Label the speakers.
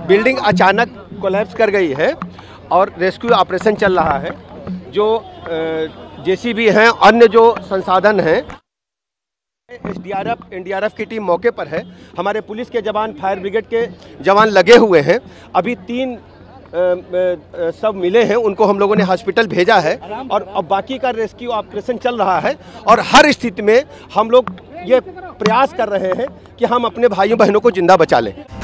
Speaker 1: Building अचानक collapse कर गई है और रेस्क्यू ऑपरेशन चल रहा है। जो जेसीबी हैं, अन्य जो संसाधन हैं, एनडीआरएफ की टीम मौके पर है। हमारे पुलिस के जवान, फायर ब्रिगेड के जवान लगे हुए हैं। अभी 3 सब मिले हैं, उनको हम लोगों ने हॉस्पिटल भेजा है और अब बाकी का रेस्क्यू ऑपरेशन चल रहा है। और हर स्थिति में हम लोग ये प्रयास कर रहे हैं कि हम अपने भाइयों बहनों को जिंदा बचा लें।